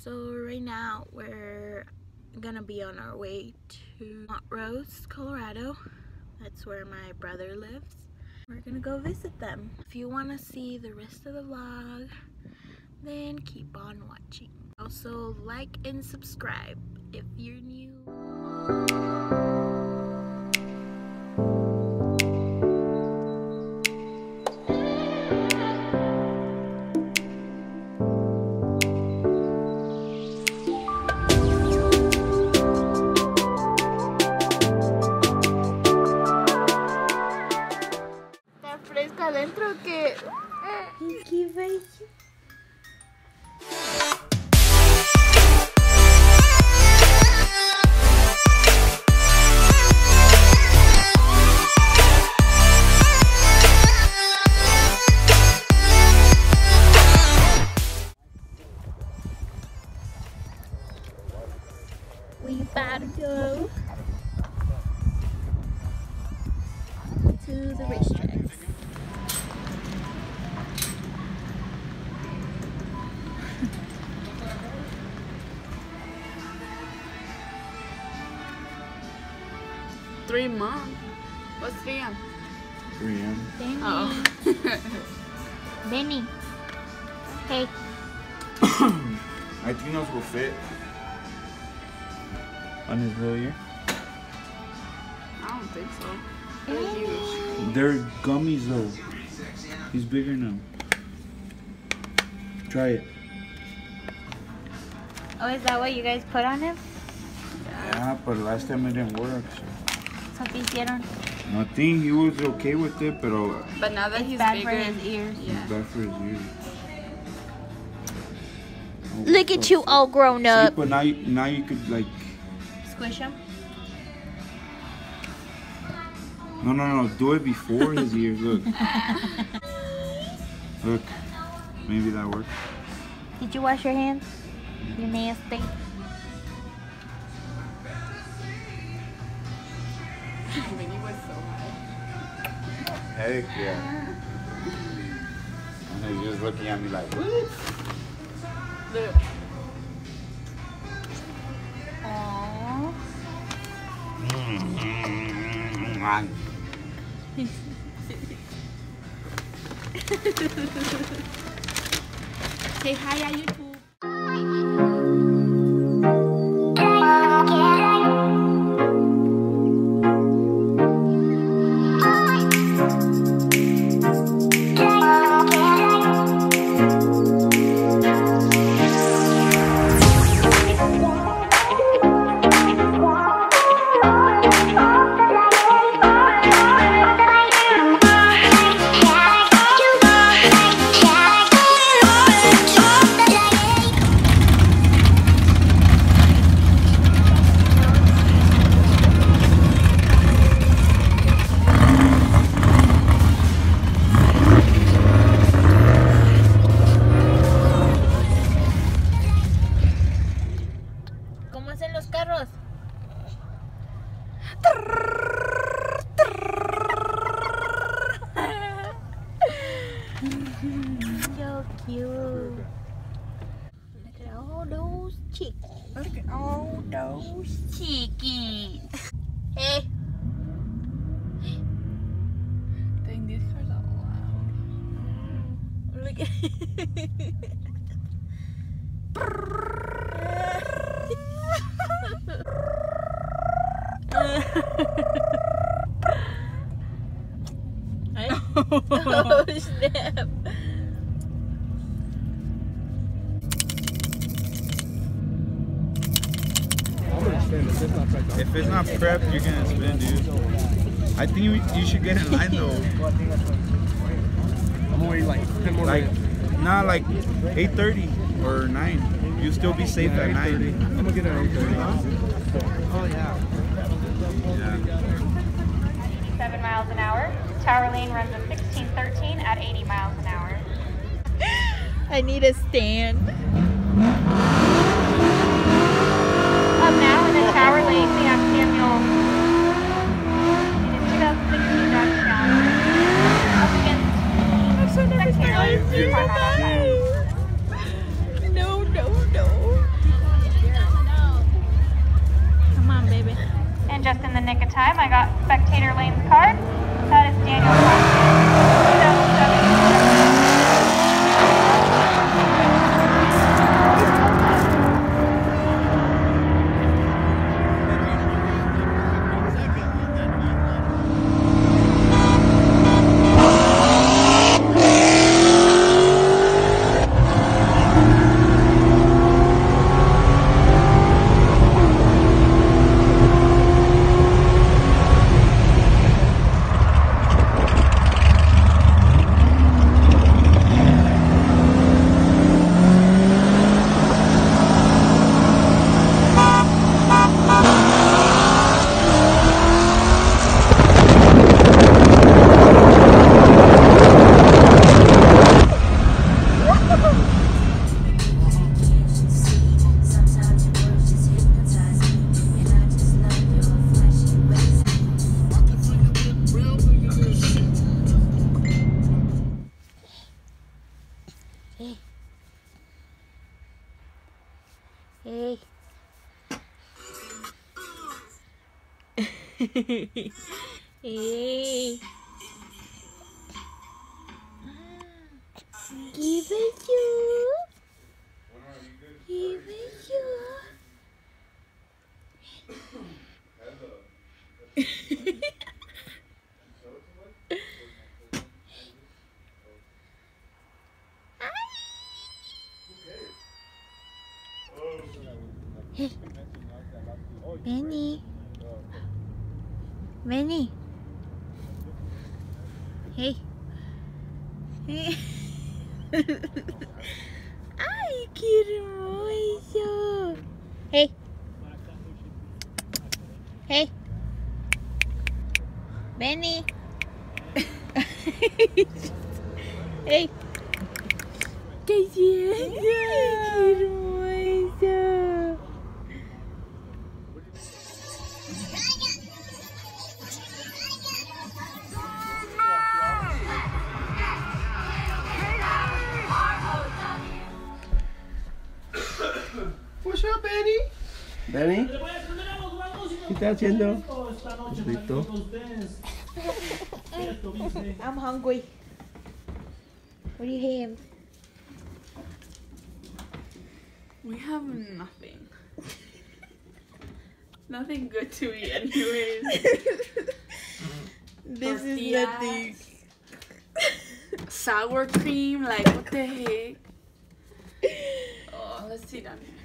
So right now we're gonna be on our way to Montrose, Colorado. That's where my brother lives. We're gonna go visit them. If you want to see the rest of the vlog, then keep on watching. Also like and subscribe if you're new. Fresca adentro que qué bello. We about to go to the racetracks. Three months. What's 3M? 3M. Benny. Oh. Benny. Hey. I think those will fit on his little ear. I don't think so. They're huge. They're gummies though. He's bigger now. Try it. Oh, is that what you guys put on him? Yeah, but last time it didn't work. So ¿qué hicieron? Nothing. He was okay with it, but But now that he's Bad bigger, for his ears. it's yeah. bad for his ears. Oh, Look at you all grown See, up. but now you could like. Squish him. No. Do it before his ears. Look. Look. Maybe that works. Did you wash your hands? You nasty. Minnie was so high. Heck yeah. And he's just looking at me like, what? Look. Aww. Say hi on YouTube. ¿Cómo hacen los carros? So cute. Look at all those chickens. Look at all those chickens. Hey. Dang, these cars are loud. Look at oh snap. If it's not prepped, you're gonna spin, dude. I think you should get in line though. I'm only like 10 more Like, minutes. nah, like 8:30 or 9. You'll still be safe at 9. I'm gonna get it at 8:30. Oh yeah. Yeah. 7 miles an hour. Tower Lane runs a 1613 at 80 miles an hour. I need a stand. Up now in the Tower Lane, we have Samuel in his 2016 Dodge Challenger. Up against Secretary No. the nick of time. I got spectator lane's card. That is Daniel Hey. Hey. Give it you. Give it you. Hey. Benny. Benny. Hey. Hey. Ay, qué hermoso. Hey. Hey. Benny. Hey. ¿Qué hiciste? Qué hermoso. What's up, Benny? Benny? ¿Qué estás haciendo? Listo. I'm hungry. What do you have? We have nothing. Nothing good to eat anyways. This is Tortillas. nothing. Sour cream, like what the heck? Oh, let's sit down here.